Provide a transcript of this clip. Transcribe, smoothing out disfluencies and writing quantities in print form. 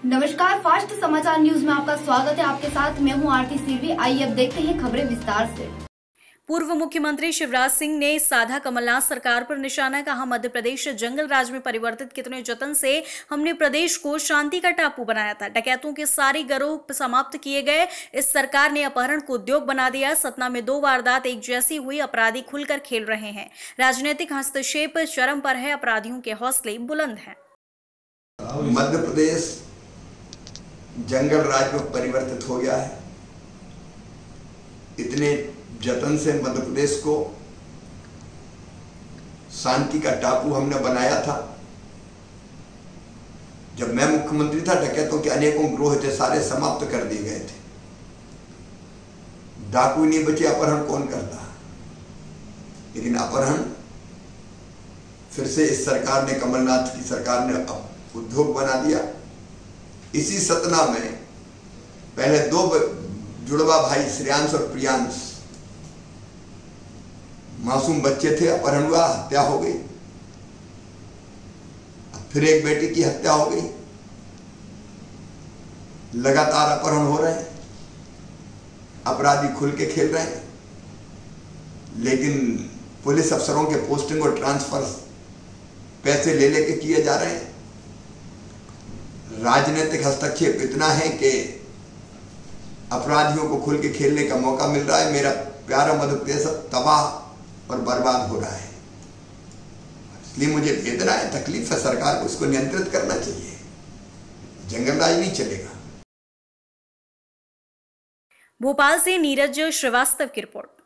नमस्कार, फास्ट समाचार न्यूज में आपका स्वागत है। आपके साथ मैं हूं आरती सिरवी। आइए अब देखते हैं खबरें विस्तार से। पूर्व मुख्यमंत्री शिवराज सिंह ने साधा कमलनाथ सरकार पर निशाना, कहा मध्य प्रदेश जंगल राज में परिवर्तित कितने जतन से हमने प्रदेश को शांति का टापू बनाया था। डकैतों के सारे गिरोह समाप्त किए गए। इस सरकार ने अपहरण को उद्योग बना दिया। सतना में 2 वारदात एक जैसी हुई। अपराधी खुलकर खेल रहे हैं। राजनीतिक हस्तक्षेप चरम पर है। अपराधियों के हौसले बुलंद हैं। मध्य प्रदेश जंगल राज में परिवर्तित हो गया है। इतने जतन से मध्य प्रदेश को शांति का टापू हमने बनाया था। जब मैं मुख्यमंत्री था, डकैतों के अनेकों गिरोह थे, सारे समाप्त कर दिए गए थे। डाकू नहीं बचे, अपहरण कौन करता। लेकिन अपहरण फिर से इस सरकार ने, कमलनाथ की सरकार ने उद्योग बना दिया। इसी सतना में पहले 2 जुड़वा भाई श्रेयांश और प्रियांश, मासूम बच्चे थे, अपहरण हुआ, हत्या हो गई। फिर एक बेटी की हत्या हो गई। लगातार अपहरण हो रहे हैं। अपराधी खुल के खेल रहे हैं। लेकिन पुलिस अफसरों के पोस्टिंग और ट्रांसफर पैसे ले लेके किए जा रहे हैं। राजनीतिक हस्तक्षेप इतना है कि अपराधियों को खुल के खेलने का मौका मिल रहा है। मेरा प्यारा मध्य प्रदेश तबाह और बर्बाद हो रहा है। इसलिए मुझे वेदना है, तकलीफ है। सरकार को इसको नियंत्रित करना चाहिए। जंगल राज नहीं चलेगा। भोपाल से नीरज श्रीवास्तव की रिपोर्ट।